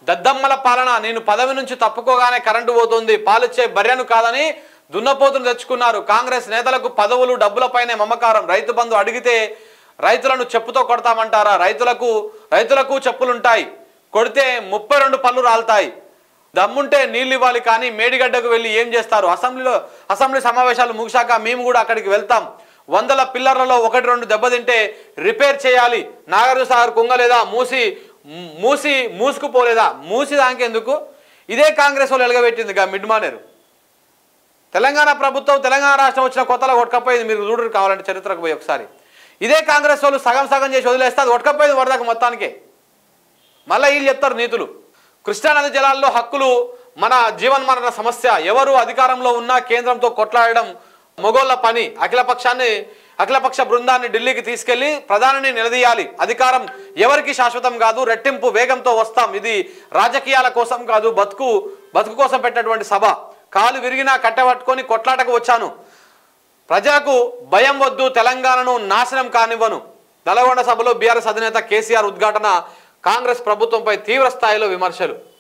దద్దమ్మల పాలన, నేను పదవి నుంచి తప్పుకోగానే కరెంటు పోతుంది, పాలిచ్చే బర్రెను కాదని దున్నపోతును తెచ్చుకున్నారు. కాంగ్రెస్ నేతలకు పదవులు డబ్బులపైనే మమకారం. రైతు బంధు అడిగితే రైతులను చెప్పుతో కొడతామంటారా? రైతులకు చెప్పులుంటాయి, కొడితే 32 పళ్ళు రాలుతాయి. దమ్ముంటే నీళ్ళు ఇవ్వాలి, కానీ మేడిగడ్డకు వెళ్ళి ఏం చేస్తారు? అసెంబ్లీ సమావేశాలు ముగిశాక మేము కూడా అక్కడికి వెళ్తాం. 100 పిల్లర్లలో 1-2 దెబ్బతింటే రిపేర్ చేయాలి. నాగార్జున సాగర్ కుంగలేదా? మూసుకుపోలేదా? మూసి దానికెందుకు? ఇదే కాంగ్రెస్ వాళ్ళు ఎలగబెట్టింది మిడ్ మానేరు. తెలంగాణ ప్రభుత్వం, తెలంగాణ రాష్ట్రం వచ్చిన కొత్తలో కొట్టకపోయింది. మీరు చూడరు కావాలంటే చరిత్రకు పోయి ఒకసారి. ఇదే కాంగ్రెస్ వాళ్ళు సగం చేసి వదిలేస్తే అది కొట్టకపోయింది వరదకు మొత్తానికే. మళ్ళీ వీళ్ళు చెప్తారు నీతులు. కృష్ణానది జలాల్లో హక్కులు మన జీవన్మరణ సమస్య. ఎవరు అధికారంలో ఉన్నా కేంద్రంతో కొట్లాడడం మొగోళ్ల పని. అఖిలపక్ష బృందాన్ని ఢిల్లీకి తీసుకెళ్లి ప్రధానిని నిలదీయాలి. అధికారం ఎవరికి శాశ్వతం కాదు, రెట్టింపు వేగంతో వస్తాం. ఇది రాజకీయాల కోసం కాదు, బతుకు కోసం పెట్టినటువంటి సభ. కాలు విరిగినా కట్టబట్టుకొని కొట్లాటకు వచ్చాను. ప్రజలకు భయం వద్దు, తెలంగాణను నాశనం కానివ్వను. నల్గొండ సభలో బీఆర్ఎస్ అధినేత కేసీఆర్ ఉద్ఘాటన. కాంగ్రెస్ ప్రభుత్వంపై తీవ్ర స్థాయిలో విమర్శలు.